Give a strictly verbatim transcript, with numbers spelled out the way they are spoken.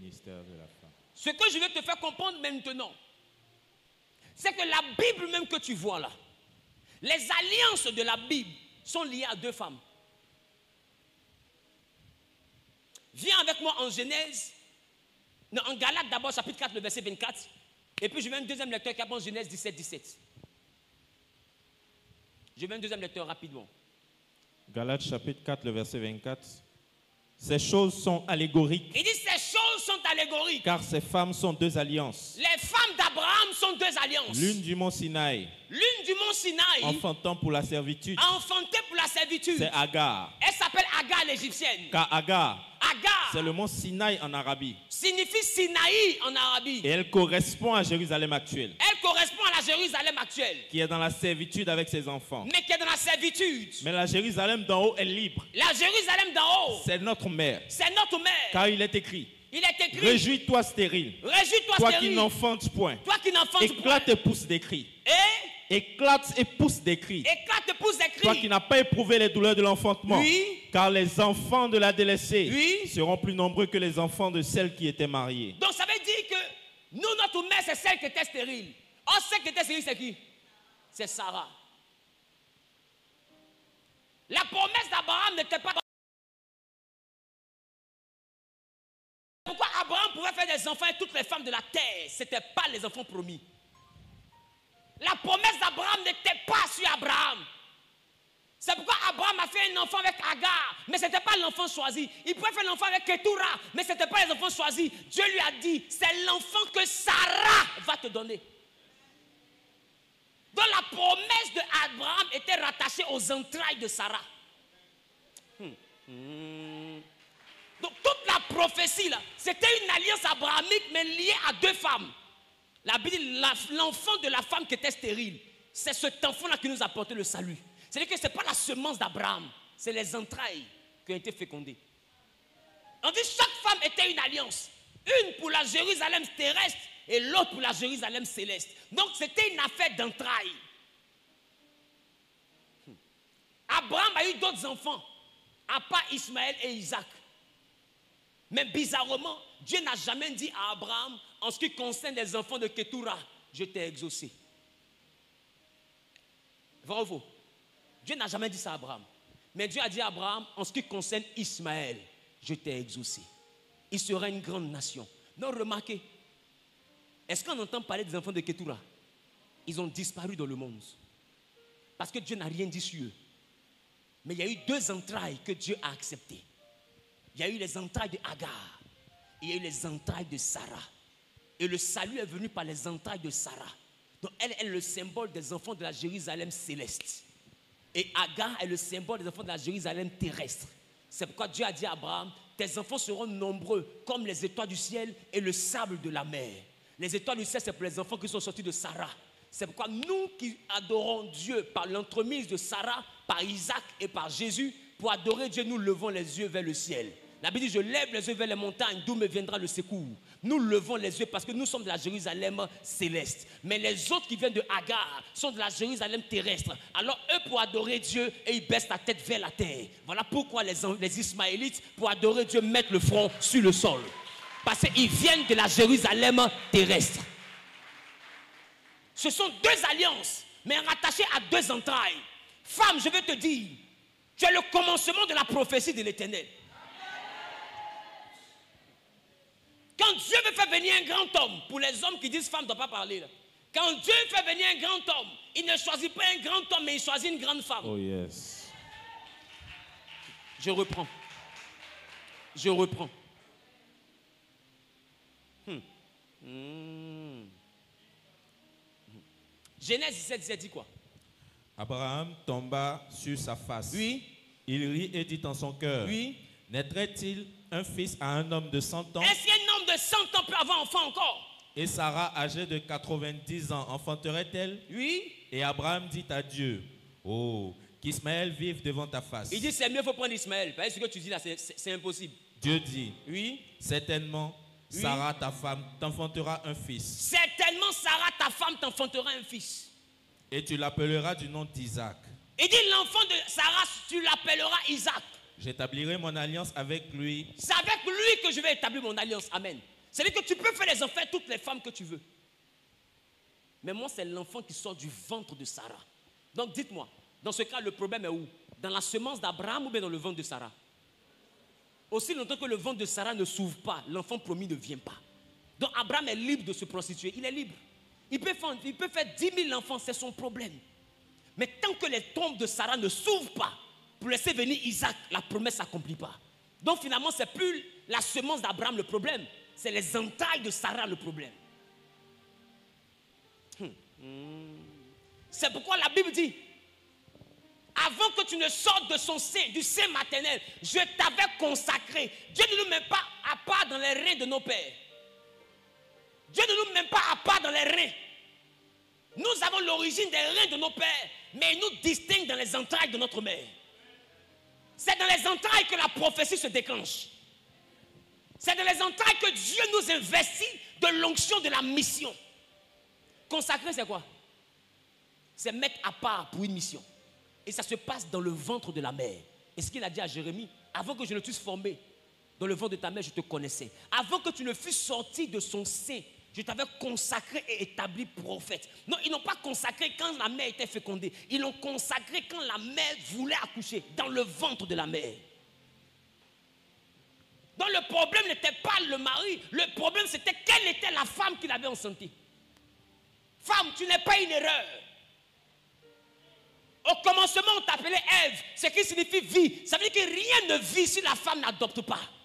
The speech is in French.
ministère de la femme. Ce que je vais te faire comprendre maintenant, c'est que la Bible même que tu vois là, les alliances de la Bible sont liées à deux femmes. Viens avec moi en Genèse, non, en Galates d'abord, chapitre quatre, le verset vingt-quatre. Et puis je vais un deuxième lecteur qui apprend Genèse dix-sept, dix-sept. Je vais un deuxième lecteur rapidement. Galates chapitre quatre, le verset vingt-quatre. Ces choses sont allégoriques. Il dit ces choses sont allégoriques. Car ces femmes sont deux alliances. Les femmes d'Abraham sont deux alliances. L'une du mont Sinaï. L'une du mont Sinaï. Enfantant pour la servitude. Enfanté pour la servitude. C'est Agar. Elle s'appelle Agar l'égyptienne. Car Agar. Agar. C'est le mont Sinaï en Arabie. Signifie Sinaï en Arabie. Et elle correspond à Jérusalem actuelle. Elle correspond à la Jérusalem actuelle. Qui est dans la servitude avec ses enfants. Mais qui est dans la servitude. Mais la Jérusalem d'en haut est libre. La Jérusalem d'en haut. C'est notre mère. C'est notre mère. Car il est écrit. Il est écrit. Réjouis-toi stérile. Réjouis-toi Toi stérile. qui n'enfantes point. Toi qui n'enfantes point. Éclate et pousse des cris. Et Éclate et pousse des cris. Éclate et pousse des cris. Toi qui n'as pas éprouvé les douleurs de l'enfantement. Oui. Car les enfants de la délaissée oui. seront plus nombreux que les enfants de celles qui étaient mariées. Donc ça veut dire que nous, notre mère, c'est celle qui était stérile. Or, celle qui était stérile, c'est qui? C'est Sarah. La promesse d'Abraham n'était pas... Pourquoi Abraham pouvait faire des enfants et toutes les femmes de la terre? Ce n'étaient pas les enfants promis. La promesse d'Abraham n'était pas sur Abraham. C'est pourquoi Abraham a fait un enfant avec Agar, mais ce n'était pas l'enfant choisi. Il pouvait faire l'enfant avec Ketura, mais ce n'était pas les enfants choisis. Dieu lui a dit, c'est l'enfant que Sarah va te donner. Donc la promesse d'Abraham était rattachée aux entrailles de Sarah. Hmm. Hmm. Donc toute la prophétie là, c'était une alliance abrahamique mais liée à deux femmes. La Bible dit l'enfant de la femme qui était stérile, c'est cet enfant-là qui nous a apporté le salut. C'est-à-dire que ce n'est pas la semence d'Abraham, c'est les entrailles qui ont été fécondées. On dit chaque femme était une alliance. Une pour la Jérusalem terrestre et l'autre pour la Jérusalem céleste. Donc c'était une affaire d'entrailles. Hmm. Abraham a eu d'autres enfants, à part Ismaël et Isaac. Mais bizarrement, Dieu n'a jamais dit à Abraham, en ce qui concerne les enfants de Ketura, je t'ai exaucé. Vrai ou faux? Dieu n'a jamais dit ça à Abraham. Mais Dieu a dit à Abraham, en ce qui concerne Ismaël, je t'ai exaucé. Il sera une grande nation. Donc remarquez, est-ce qu'on entend parler des enfants de Ketura? Ils ont disparu dans le monde. Parce que Dieu n'a rien dit sur eux. Mais il y a eu deux entrailles que Dieu a acceptées. Il y a eu les entrailles de Agar. Il y a eu les entrailles de Sarah. Et le salut est venu par les entrailles de Sarah. Donc elle est le symbole des enfants de la Jérusalem céleste. Et Agar est le symbole des enfants de la Jérusalem terrestre. C'est pourquoi Dieu a dit à Abraham, tes enfants seront nombreux comme les étoiles du ciel et le sable de la mer. Les étoiles du ciel, c'est pour les enfants qui sont sortis de Sarah. C'est pourquoi nous qui adorons Dieu par l'entremise de Sarah, par Isaac et par Jésus, pour adorer Dieu, nous levons les yeux vers le ciel. La Bible dit, je lève les yeux vers les montagnes, d'où me viendra le secours. Nous levons les yeux parce que nous sommes de la Jérusalem céleste. Mais les autres qui viennent de Agar sont de la Jérusalem terrestre. Alors eux, pour adorer Dieu, et ils baissent la tête vers la terre. Voilà pourquoi les, les Ismaélites, pour adorer Dieu, mettent le front sur le sol. Parce qu'ils viennent de la Jérusalem terrestre. Ce sont deux alliances, mais rattachées à deux entrailles. Femme, je veux te dire, tu es le commencement de la prophétie de l'Éternel. Quand Dieu veut faire venir un grand homme, pour les hommes qui disent femme ne doit pas parler, là. Quand Dieu fait venir un grand homme, il ne choisit pas un grand homme, mais il choisit une grande femme. Oh yes. Je reprends. Je reprends. Hmm. Hmm. Genèse dix-sept, dix-sept dit quoi? Abraham tomba sur sa face. Oui. Il rit et dit en son cœur. Oui. Naîtrait-il un fils à un homme de cent ans? Est-ce qu'un homme de cent ans peut avoir enfant encore? Et Sarah, âgée de quatre-vingt-dix ans, enfanterait-elle? Oui. Et Abraham dit à Dieu, oh, qu'Ismaël vive devant ta face. Il dit, c'est mieux, il faut prendre Ismaël. Parce que ce que tu dis là, c'est impossible. Dieu dit, oui. Certainement, oui. Sarah, ta femme, t'enfantera un fils. Certainement, Sarah, ta femme, t'enfantera un fils. Et tu l'appelleras du nom d'Isaac. Il dit, l'enfant de Sarah, tu l'appelleras Isaac. J'établirai mon alliance avec lui. C'est avec lui que je vais établir mon alliance. Amen. C'est-à-dire que tu peux faire les enfants à toutes les femmes que tu veux. Mais moi, c'est l'enfant qui sort du ventre de Sarah. Donc dites-moi, dans ce cas, le problème est où? Dans la semence d'Abraham ou bien dans le ventre de Sarah? Aussi longtemps que le ventre de Sarah ne s'ouvre pas, l'enfant promis ne vient pas. Donc Abraham est libre de se prostituer, il est libre. Il peut faire, il peut faire dix mille enfants, c'est son problème. Mais tant que les tombes de Sarah ne s'ouvrent pas pour laisser venir Isaac, la promesse ne s'accomplit pas. Donc finalement, ce n'est plus la semence d'Abraham le problème, c'est les entrailles de Sarah le problème. Hum. Hum. C'est pourquoi la Bible dit, avant que tu ne sortes de son sein, du sein maternel, je t'avais consacré. Dieu ne nous met pas à part dans les reins de nos pères. Dieu ne nous met pas à part dans les reins. Nous avons l'origine des reins de nos pères, mais il nous distingue dans les entrailles de notre mère. C'est dans les entrailles que la prophétie se déclenche. C'est dans les entrailles que Dieu nous investit de l'onction de la mission. Consacrer, c'est quoi? C'est mettre à part pour une mission. Et ça se passe dans le ventre de la mère. Et ce qu'il a dit à Jérémie, avant que je ne t'eusse formé dans le ventre de ta mère, je te connaissais. Avant que tu ne fusses sorti de son sein, je t'avais consacré et établi prophète. Non, ils n'ont pas consacré quand la mère était fécondée. Ils l'ont consacré quand la mère voulait accoucher, dans le ventre de la mère. Donc le problème n'était pas le mari, le problème c'était quelle était la femme qu'il avait enceintée. Femme, tu n'es pas une erreur. Au commencement, on t'appelait Ève, ce qui signifie vie. Ça veut dire que rien ne vit si la femme n'adopte pas.